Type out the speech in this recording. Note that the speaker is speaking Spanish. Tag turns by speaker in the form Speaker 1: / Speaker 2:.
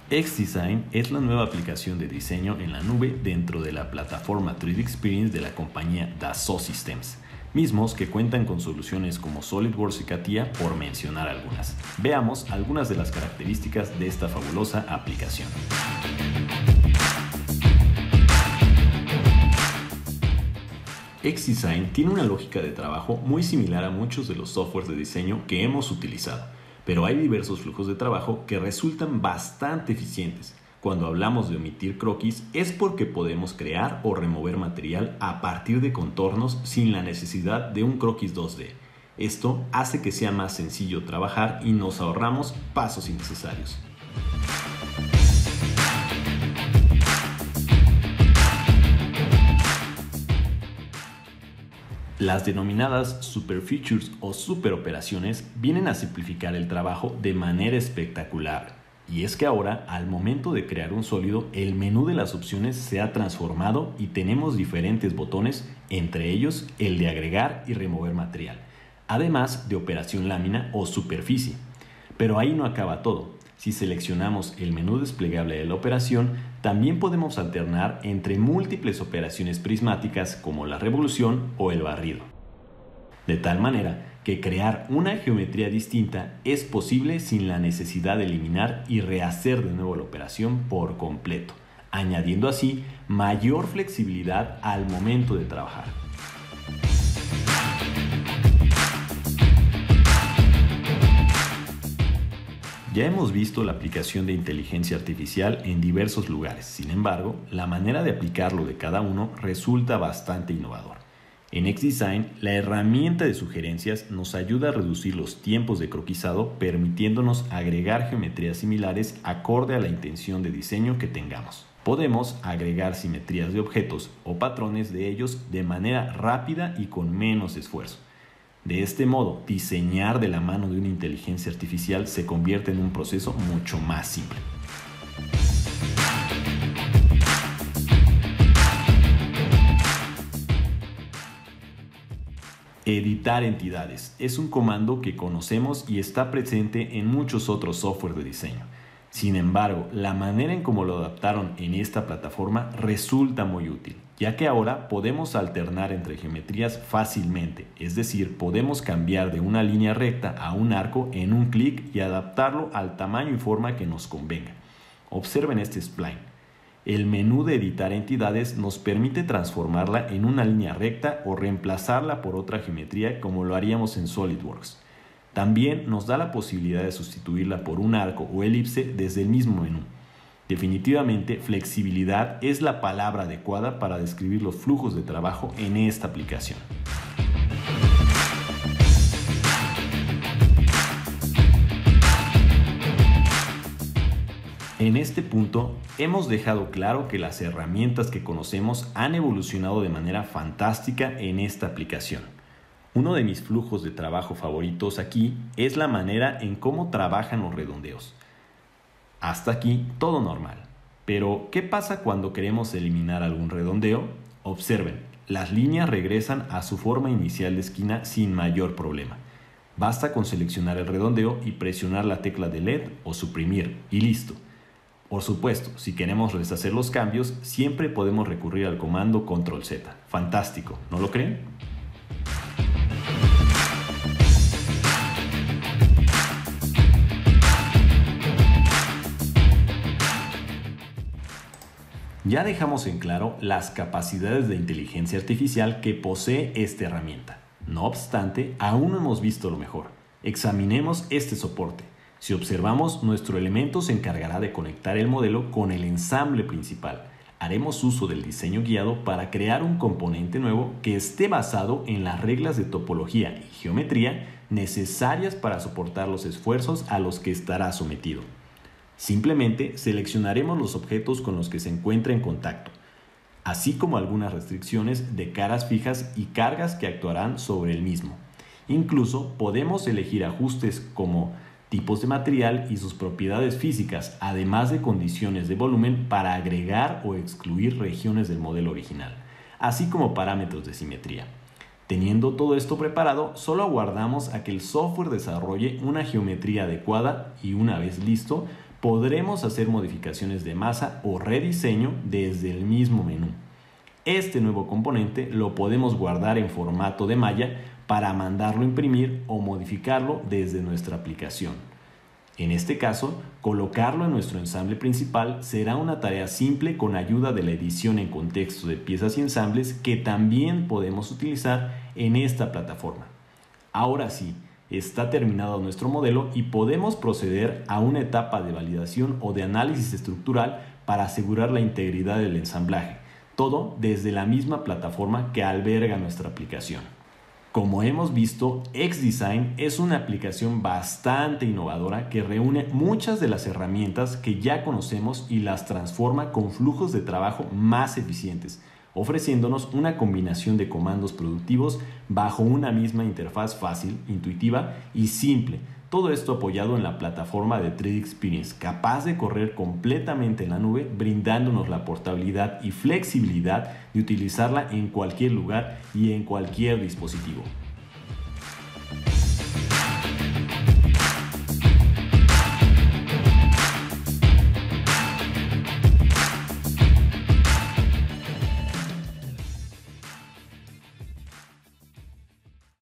Speaker 1: XDesign es la nueva aplicación de diseño en la nube dentro de la plataforma 3D Experience de la compañía Dassault Systems, mismos que cuentan con soluciones como SolidWorks y CATIA, por mencionar algunas. Veamos algunas de las características de esta fabulosa aplicación. XDesign tiene una lógica de trabajo muy similar a muchos de los softwares de diseño que hemos utilizado, pero hay diversos flujos de trabajo que resultan bastante eficientes. Cuando hablamos de omitir croquis es porque podemos crear o remover material a partir de contornos sin la necesidad de un croquis 2D. Esto hace que sea más sencillo trabajar y nos ahorramos pasos innecesarios. Las denominadas super features o super operaciones vienen a simplificar el trabajo de manera espectacular. Y es que ahora, al momento de crear un sólido, el menú de las opciones se ha transformado y tenemos diferentes botones, entre ellos el de agregar y remover material, además de operación lámina o superficie. Pero ahí no acaba todo. Si seleccionamos el menú desplegable de la operación, también podemos alternar entre múltiples operaciones prismáticas como la revolución o el barrido. De tal manera que crear una geometría distinta es posible sin la necesidad de eliminar y rehacer de nuevo la operación por completo, añadiendo así mayor flexibilidad al momento de trabajar. Ya hemos visto la aplicación de inteligencia artificial en diversos lugares, sin embargo, la manera de aplicarlo de cada uno resulta bastante innovador. En XDesign, la herramienta de sugerencias nos ayuda a reducir los tiempos de croquisado, permitiéndonos agregar geometrías similares acorde a la intención de diseño que tengamos. Podemos agregar simetrías de objetos o patrones de ellos de manera rápida y con menos esfuerzo. De este modo, diseñar de la mano de una inteligencia artificial se convierte en un proceso mucho más simple. Editar entidades es un comando que conocemos y está presente en muchos otros software de diseño. Sin embargo, la manera en cómo lo adaptaron en esta plataforma resulta muy útil, ya que ahora podemos alternar entre geometrías fácilmente, es decir, podemos cambiar de una línea recta a un arco en un clic y adaptarlo al tamaño y forma que nos convenga. Observen este spline. El menú de editar entidades nos permite transformarla en una línea recta o reemplazarla por otra geometría como lo haríamos en SolidWorks. También nos da la posibilidad de sustituirla por un arco o elipse desde el mismo menú. Definitivamente, flexibilidad es la palabra adecuada para describir los flujos de trabajo en esta aplicación. En este punto, hemos dejado claro que las herramientas que conocemos han evolucionado de manera fantástica en esta aplicación. Uno de mis flujos de trabajo favoritos aquí es la manera en cómo trabajan los redondeos. Hasta aquí todo normal. Pero, ¿qué pasa cuando queremos eliminar algún redondeo? Observen, las líneas regresan a su forma inicial de esquina sin mayor problema. Basta con seleccionar el redondeo y presionar la tecla Delete o suprimir y listo. Por supuesto, si queremos deshacer los cambios, siempre podemos recurrir al comando Control Z. Fantástico, ¿no lo creen? Ya dejamos en claro las capacidades de inteligencia artificial que posee esta herramienta. No obstante, aún no hemos visto lo mejor. Examinemos este soporte. Si observamos, nuestro elemento se encargará de conectar el modelo con el ensamble principal. Haremos uso del diseño guiado para crear un componente nuevo que esté basado en las reglas de topología y geometría necesarias para soportar los esfuerzos a los que estará sometido. Simplemente seleccionaremos los objetos con los que se encuentra en contacto, así como algunas restricciones de caras fijas y cargas que actuarán sobre el mismo. Incluso podemos elegir ajustes como tipos de material y sus propiedades físicas, además de condiciones de volumen para agregar o excluir regiones del modelo original, así como parámetros de simetría. Teniendo todo esto preparado, solo aguardamos a que el software desarrolle una geometría adecuada y una vez listo, podremos hacer modificaciones de masa o rediseño desde el mismo menú. Este nuevo componente lo podemos guardar en formato de malla para mandarlo a imprimir o modificarlo desde nuestra aplicación. En este caso, colocarlo en nuestro ensamble principal será una tarea simple con ayuda de la edición en contexto de piezas y ensambles que también podemos utilizar en esta plataforma. Ahora sí, está terminado nuestro modelo y podemos proceder a una etapa de validación o de análisis estructural para asegurar la integridad del ensamblaje, todo desde la misma plataforma que alberga nuestra aplicación. Como hemos visto, XDesign es una aplicación bastante innovadora que reúne muchas de las herramientas que ya conocemos y las transforma con flujos de trabajo más eficientes, ofreciéndonos una combinación de comandos productivos bajo una misma interfaz fácil, intuitiva y simple. Todo esto apoyado en la plataforma de 3D Experience, capaz de correr completamente en la nube, brindándonos la portabilidad y flexibilidad de utilizarla en cualquier lugar y en cualquier dispositivo.